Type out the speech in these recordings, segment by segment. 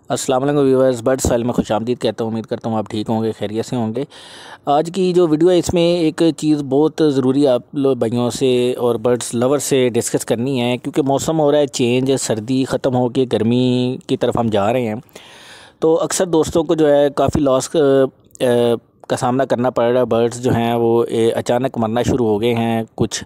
अस्सलाम वालेकुम viewers, birds file में खुशामदीद कहता हूँ। उम्मीद करता हूँ आप ठीक होंगे, खैरियत से होंगे। आज की जो वीडियो है इसमें एक चीज़ बहुत ज़रूरी आप लोग भाइयों से और बर्ड्स लवर से डिस्कस करनी है, क्योंकि मौसम हो रहा है चेंज, सर्दी ख़त्म हो के गर्मी की तरफ हम जा रहे हैं। तो अक्सर दोस्तों को जो है काफ़ी लॉस का सामना करना पड़ रहा है। बर्ड्स जो हैं वो अचानक मरना शुरू हो गए हैं। कुछ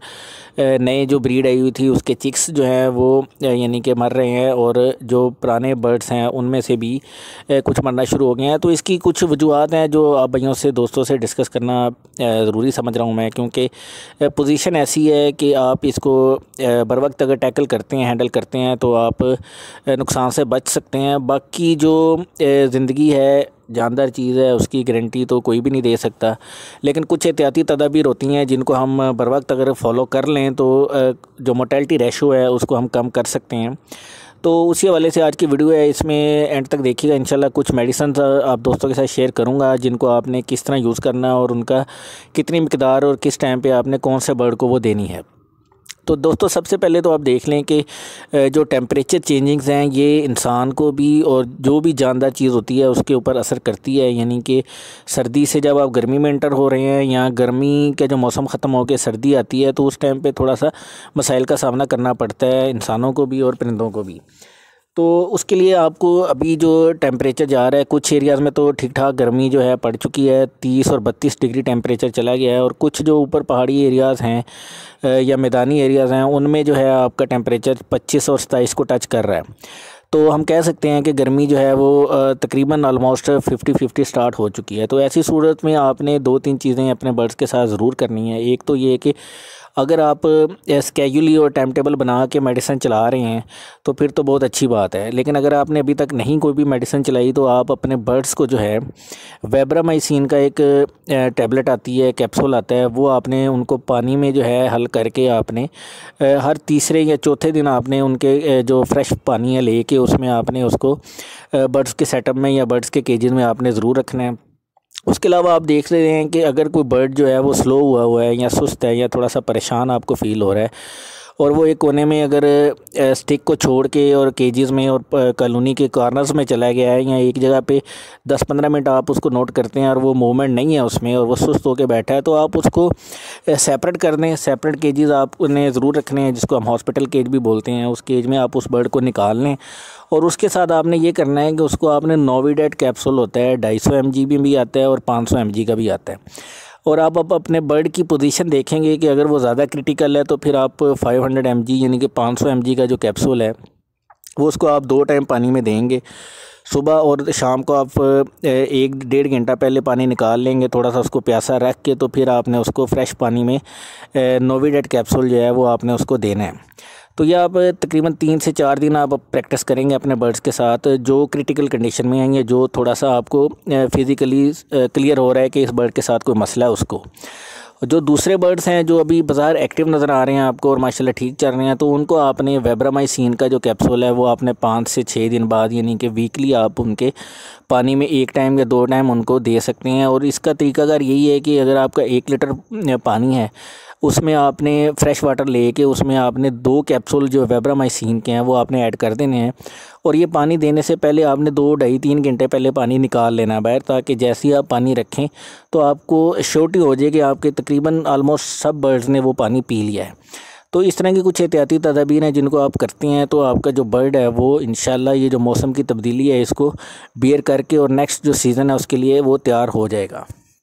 नए जो ब्रीड आई हुई थी उसके चिक्स जो हैं वो यानी कि मर रहे हैं, और जो पुराने बर्ड्स हैं उनमें से भी कुछ मरना शुरू हो गए हैं। तो इसकी कुछ वजूहत हैं जो आप भाइयों से दोस्तों से डिस्कस करना ज़रूरी समझ रहा हूँ मैं, क्योंकि पोजीशन ऐसी है कि आप इसको बर वक्त अगर टैकल करते हैं, हैंडल करते हैं, तो आप नुकसान से बच सकते हैं। बाकी जो ज़िंदगी है, जानदार चीज़ है, उसकी गारंटी तो कोई भी नहीं दे सकता, लेकिन कुछ एहतियाती तदाबीर होती हैं जिनको हम बर वक्त अगर फॉलो कर लें तो जो मोर्टेलिटी रेशो है उसको हम कम कर सकते हैं। तो उसी हवाले से आज की वीडियो है, इसमें एंड तक देखिएगा। इंशाल्लाह कुछ मेडिसिन आप दोस्तों के साथ शेयर करूंगा जिनको आपने किस तरह यूज़ करना और उनका कितनी मिकदार और किस टाइम पे आपने कौन से बर्ड को वो देनी है। तो दोस्तों सबसे पहले तो आप देख लें कि जो टेम्परेचर चेंजिंग्स हैं ये इंसान को भी और जो भी जानदार चीज़ होती है उसके ऊपर असर करती है। यानी कि सर्दी से जब आप गर्मी में एंटर हो रहे हैं, या गर्मी का जो मौसम ख़त्म हो के सर्दी आती है, तो उस टाइम पे थोड़ा सा मसाइल का सामना करना पड़ता है इंसानों को भी और परिंदों को भी। तो उसके लिए आपको अभी जो टेम्परेचर जा रहा है, कुछ एरियाज़ में तो ठीक ठाक गर्मी जो है पड़ चुकी है, 30 और 32 डिग्री टेम्परेचर चला गया है। और कुछ जो ऊपर पहाड़ी एरियाज़ हैं या मैदानी एरियाज़ हैं उनमें जो है आपका टेम्परेचर 25 और 27 को टच कर रहा है। तो हम कह सकते हैं कि गर्मी जो है वो तकरीबन ऑलमोस्ट 50-50 स्टार्ट हो चुकी है। तो ऐसी सूरत में आपने 2-3 चीज़ें अपने बर्ड्स के साथ ज़रूर करनी है। एक तो ये कि अगर आप स्केड्यूली और टाइम टेबल बना के मेडिसिन चला रहे हैं तो फिर तो बहुत अच्छी बात है, लेकिन अगर आपने अभी तक नहीं कोई भी मेडिसिन चलाई तो आप अपने बर्ड्स को जो है वेब्रामाइसिन का एक टैबलेट आती है, कैप्सूल आता है, वो आपने उनको पानी में जो है हल करके आपने हर तीसरे या चौथे दिन आपने उनके जो फ्रेश पानी है लेके उसमें आपने उसको बर्ड्स के सेटअप में या बर्ड्स के केजेस में आपने ज़रूर रखना है। उसके अलावा आप देख रहे हैं कि अगर कोई बर्ड जो है वो स्लो हुआ है या सुस्त है या थोड़ा सा परेशान आपको फ़ील हो रहा है, और वो एक कोने में अगर स्टिक को छोड़ के और केजेस में और कॉलोनी के कॉर्नर्स में चला गया है, या एक जगह पे 10-15 मिनट आप उसको नोट करते हैं और वो मूवमेंट नहीं है उसमें और वो सुस्त होकर बैठा है, तो आप उसको सेपरेट कर दें। सेपरेट केजेस आपने ज़रूर रखने हैं, जिसको हम हॉस्पिटल केज भी बोलते हैं। उस केज में आप उस बर्ड को निकाल लें, और उसके साथ आपने ये करना है कि उसको आपने नोविडेट कैप्सूल होता है, 250 mg भी आता है और 500 mg का भी आता है। और आप अब अपने बर्ड की पोजीशन देखेंगे कि अगर वो ज़्यादा क्रिटिकल है तो फिर आप 500 mg यानी कि 500 mg का जो कैप्सूल है वो उसको आप 2 टाइम पानी में देंगे। सुबह और शाम को आप 1-1.5 घंटा पहले पानी निकाल लेंगे, थोड़ा सा उसको प्यासा रख के, तो फिर आपने उसको फ्रेश पानी में नोविडेट कैप्सूल जो है वो आपने उसको देना है। तो ये आप तकरीबन 3 से 4 दिन आप प्रैक्टिस करेंगे अपने बर्ड्स के साथ जो क्रिटिकल कंडीशन में हैं, या जो थोड़ा सा आपको फिज़िकली क्लियर हो रहा है कि इस बर्ड के साथ कोई मसला है उसको। जो दूसरे बर्ड्स हैं जो अभी बाज़ार एक्टिव नज़र आ रहे हैं आपको और माशाल्लाह ठीक चल रहे हैं, तो उनको आपने वेब्रामाइसिन का जो कैप्सूल है वो आपने 5 से 6 दिन बाद यानी कि वीकली आप उनके पानी में 1 टाइम या 2 टाइम उनको दे सकते हैं। और इसका तरीकाकार यही है कि अगर आपका 1 लीटर पानी है उसमें आपने फ्रेश वाटर लेके उसमें आपने 2 कैप्सूल जो वेब्रामाइसिन के हैं वो आपने ऐड कर देने हैं, और ये पानी देने से पहले आपने 2-2.5-3 घंटे पहले पानी निकाल लेना है बाहर, ताकि जैसे ही आप पानी रखें तो आपको श्योरिटी हो जाए कि आपके तकरीबन ऑलमोस्ट सब बर्ड्स ने वो पानी पी लिया है। तो इस तरह की कुछ एहतियाती तदाबीर हैं जिनको आप करते हैं तो आपका जो बर्ड है वो इंशाल्लाह ये जो मौसम की तब्दीली है इसको बियर करके और नेक्स्ट जो सीज़न है उसके लिए वो तैयार हो जाएगा।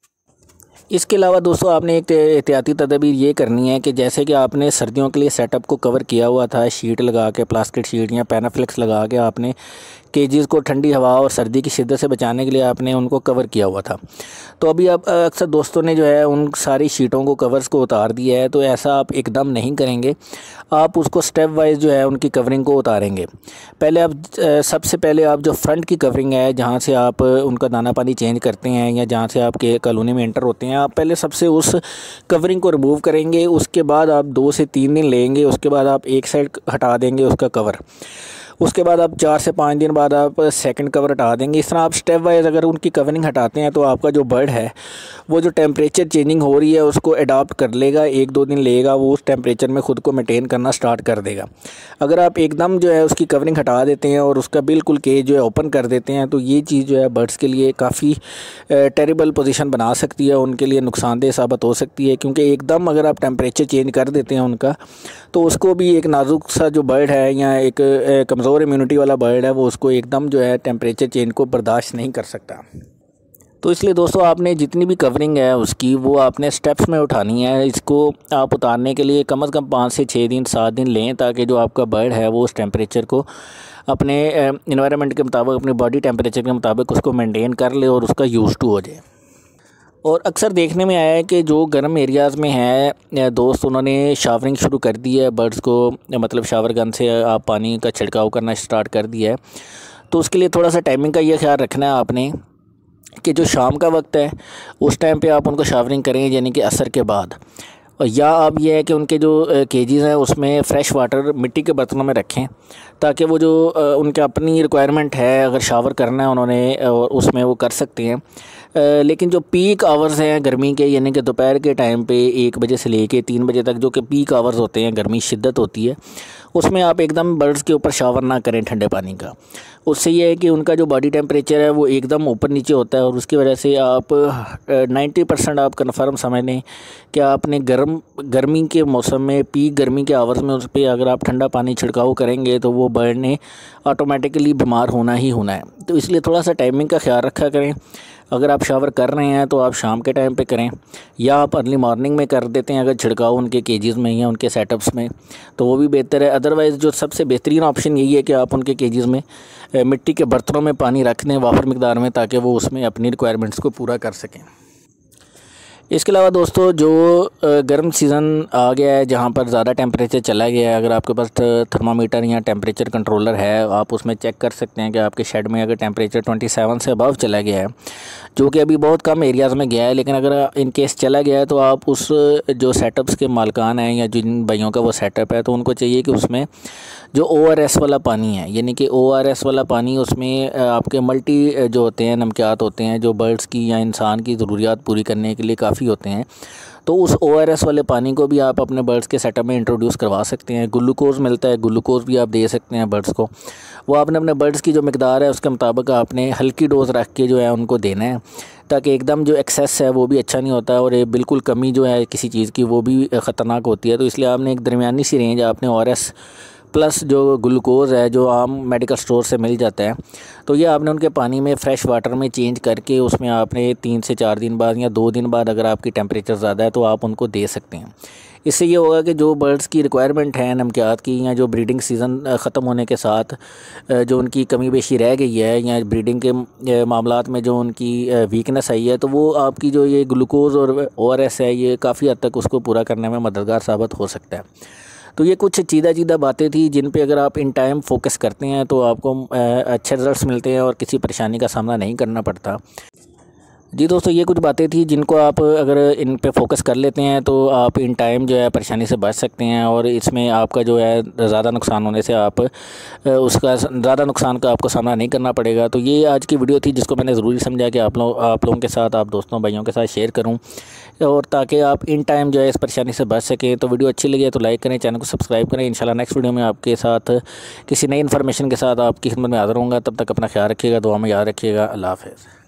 इसके अलावा दोस्तों आपने एक एहतियाती तदबीर ये करनी है कि जैसे कि आपने सर्दियों के लिए सेटअप को कवर किया हुआ था शीट लगा के, प्लास्टिक शीट या पैनाफ्लेक्स लगा के आपने केजेस को ठंडी हवा और सर्दी की शिद्दत से बचाने के लिए आपने उनको कवर किया हुआ था। तो अभी आप अक्सर दोस्तों ने जो है उन सारी शीटों को, कवर्स को उतार दिया है, तो ऐसा आप एकदम नहीं करेंगे। आप उसको स्टेप वाइज जो है उनकी कवरिंग को उतारेंगे। पहले आप सबसे पहले आप जो फ्रंट की कवरिंग है जहाँ से आप उनका दाना पानी चेंज करते हैं या जहाँ से आपके कॉलोनी में एंटर होते हैं, आप पहले सबसे उस कवरिंग को रिमूव करेंगे। उसके बाद आप 2 से 3 दिन लेंगे, उसके बाद आप एक साइड हटा देंगे उसका कवर। उसके बाद आप 4 से 5 दिन बाद आप सेकंड कवर हटा देंगे। इस तरह आप स्टेप वाइज अगर उनकी कवरिंग हटाते हैं तो आपका जो बर्ड है वो जो टेम्परेचर चेंजिंग हो रही है उसको अडॉप्ट कर लेगा, 1-2 दिन लेगा, वो उस टेम्परेचर में ख़ुद को मेंटेन करना स्टार्ट कर देगा। अगर आप एकदम जो है उसकी कवरिंग हटा देते हैं और उसका बिल्कुल केज जो है ओपन कर देते हैं तो ये चीज़ जो है बर्ड्स के लिए काफ़ी टेरिबल पोजीशन बना सकती है, उनके लिए नुकसानदेह साबित हो सकती है। क्योंकि एकदम अगर आप टेम्परेचर चेंज कर देते हैं उनका तो उसको भी एक नाजुक सा जो बर्ड है या एक कमज़ोर इम्यूनिटी वाला बर्ड है वो उसको एकदम जो है टेम्परेचर चेंज को बर्दाश्त नहीं कर सकता। तो इसलिए दोस्तों आपने जितनी भी कवरिंग है उसकी वो आपने स्टेप्स में उठानी है। इसको आप उतारने के लिए कम से कम 5 से 6 दिन 7 दिन लें ताकि जो आपका बर्ड है वो उस टेम्परेचर को अपने इन्वायरमेंट के मुताबिक, अपने बॉडी टेम्परेचर के मुताबिक उसको मेंटेन कर ले और उसका यूज़ टू हो जाए। और अक्सर देखने में आया है कि जो गर्म एरियाज़ में है दोस्त उन्होंने शावरिंग शुरू कर दी है बर्ड्स को, मतलब शावर गन से आप पानी का छिड़काव करना स्टार्ट कर दिया है। तो उसके लिए थोड़ा सा टाइमिंग का ये ख्याल रखना है आपने कि जो शाम का वक्त है उस टाइम पे आप उनको शावरिंग करें, यानी कि असर के बाद। और या आप ये है कि उनके जो केजेस हैं उसमें फ़्रेश वाटर मिट्टी के बर्तनों में रखें ताकि वो जो उनके अपनी रिक्वायरमेंट है अगर शावर करना है उन्होंने और उसमें वो कर सकते हैं। लेकिन जो पीक आवर्स हैं गर्मी के, यानी कि दोपहर के टाइम पे 1 बजे से लेके 3 बजे तक जो कि पीक आवर्स होते हैं, गर्मी शिद्दत होती है, उसमें आप एकदम बर्ड्स के ऊपर शावर ना करें ठंडे पानी का। उससे ये है कि उनका जो बॉडी टेम्परेचर है वो एकदम ऊपर नीचे होता है और उसकी वजह से आप 90% आप कन्फर्म समझ लें कि आपने गर्मी के मौसम में, पीक गर्मी के आवर्स में उस पर अगर आप ठंडा पानी छिड़काव करेंगे तो वो बर्ड ने ऑटोमेटिकली बीमार होना ही होना है। तो इसलिए थोड़ा सा टाइमिंग का ख्याल रखा करें। अगर आप शावर कर रहे हैं तो आप शाम के टाइम पे करें या आप अर्ली मॉर्निंग में कर देते हैं अगर छिड़काव उनके केजेस में या उनके सेटअप्स में, तो वो भी बेहतर है। अदरवाइज़ जो सबसे बेहतरीन ऑप्शन यही है कि आप उनके केजेस में मिट्टी के बर्तनों में पानी रख दें वाफर मिकदार में, ताकि वो उसमें अपनी रिक्वायरमेंट्स को पूरा कर सकें। इसके अलावा दोस्तों जो गर्म सीज़न आ गया है जहाँ पर ज़्यादा टेम्परेचर चला गया है, अगर आपके पास थर्मामीटर या टेम्परेचर कंट्रोलर है आप उसमें चेक कर सकते हैं कि आपके शेड में अगर टेम्परेचर 27 से अबव चला गया है, जो कि अभी बहुत कम एरियाज़ में गया है, लेकिन अगर इन केस चला गया है तो आप उस जो सेटअप्स के मालिकान हैं या जिन भाइयों का वो सेटअप है तो उनको चाहिए कि उसमें जो ORS वाला पानी है, यानी कि ORS वाला पानी, उसमें आपके मल्टी जो होते हैं नमकियात होते हैं जो बर्ड्स की या इंसान की ज़रूरियात पूरी करने के लिए काफ़ी होते हैं, तो उस ORS वाले पानी को भी आप अपने बर्ड्स के सेटअप में इंट्रोड्यूस करवा सकते हैं। ग्लूकोज़ मिलता है, ग्लूकोज़ भी आप दे सकते हैं बर्ड्स को। वो आपने अपने बर्ड्स की जो मिकदार है उसके मुताबिक आपने हल्की डोज़ रख के जो है उनको देना है, ताकि एकदम जो एक्सेस है वो भी अच्छा नहीं होता और ये बिल्कुल कमी जो है किसी चीज़ की वो भी ख़तरनाक होती है। तो इसलिए आपने एक दरमियानी सी रेंज आपने ORS प्लस जो ग्लूकोज़ है जो आम मेडिकल स्टोर से मिल जाता है, तो ये आपने उनके पानी में फ़्रेश वाटर में चेंज करके उसमें आपने 3 से 4 दिन बाद या 2 दिन बाद अगर आपकी टेम्परेचर ज़्यादा है तो आप उनको दे सकते हैं। इससे ये होगा कि जो बर्ड्स की रिक्वायरमेंट है नमकियात की, या जो ब्रीडिंग सीज़न ख़त्म होने के साथ जो उनकी कमी बेशी रह गई है या ब्रीडिंग के मामलात में जो उनकी वीकनेस आई है, तो वो आपकी जो ये ग्लूकोज़ और ORS है ये काफ़ी हद तक उसको पूरा करने में मददगार साबित हो सकता है। तो ये कुछ चीदा बातें थी जिन पे अगर आप इन टाइम फोकस करते हैं तो आपको अच्छे रिजल्ट्स मिलते हैं और किसी परेशानी का सामना नहीं करना पड़ता। जी दोस्तों, ये कुछ बातें थी जिनको आप अगर इन पे फोकस कर लेते हैं तो आप इन टाइम जो है परेशानी से बच सकते हैं और इसमें आपका जो है ज़्यादा नुकसान होने से आप उसका ज़्यादा नुकसान का आपको सामना नहीं करना पड़ेगा। तो ये आज की वीडियो थी जिसको मैंने ज़रूरी समझा कि आप लोगों के साथ, आप दोस्तों भाइयों के साथ शेयर करूँ और ताकि आप इन टाइम जो है इस परेशानी से बच सकें। तो वीडियो अच्छी लगी तो लाइक करें, चैनल को सब्सक्राइब करें। इंशाल्लाह नेक्स्ट वीडियो में आपके साथ किसी नई इन्फॉर्मेशन के साथ आपकी खिदमत में हाज़िर होऊंगा। तब तक अपना ख्याल रखिएगा, दुआ में याद रखिएगा। अल्लाह हाफ़िज़।